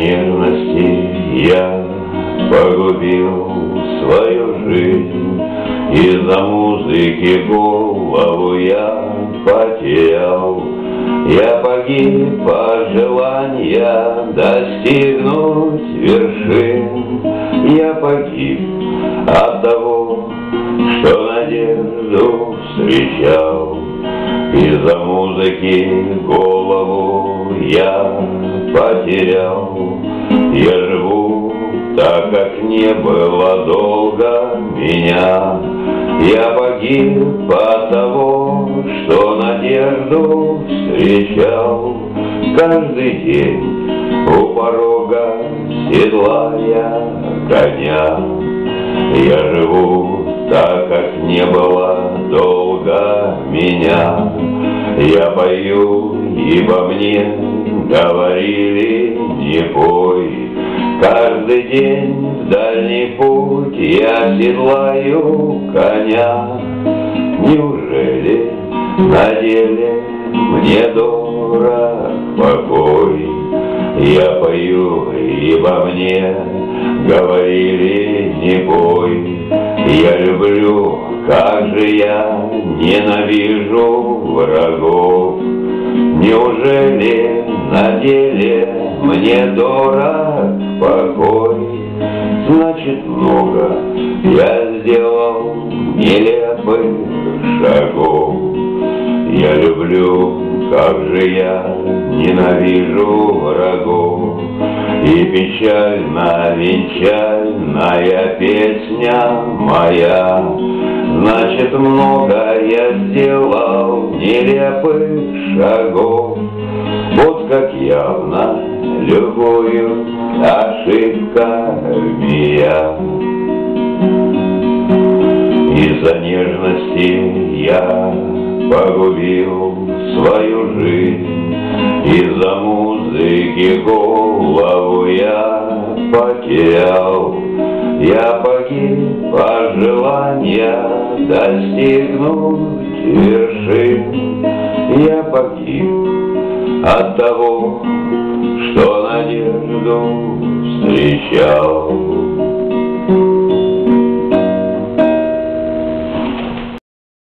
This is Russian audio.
нежности я погубил свою жизнь, из-за музыки голову я потерял. Я погиб от желания достигнуть вершин. Я погиб от того, что надежду встречал. Из-за музыки голову я потерял. Я живу так, как не было долго меня. Я погиб от того, что надежду встречал. Каждый день у порога седлая коня. Я живу так, как не было долго меня. Я пою, ибо мне говорили: не пой. Каждый день в дальний путь я седлаю коня. Неужели на деле мне дорог покой? Я пою, ибо мне говорили: не пой. Я люблю, как же я ненавижу врагов. Неужели на деле мне дорог покой? Значит, много я сделал нелепых шагов. Я люблю, как же я ненавижу врагов. И печально венчальная песня моя. Значит, много я сделал нелепых шагов. Вот как явно любую ошибка моя. Из-за нежности я погубил свою жизнь, из-за музыки голову я потерял. Я погиб от желания достигнуть вершин. Я погиб от того, что надежду встречал.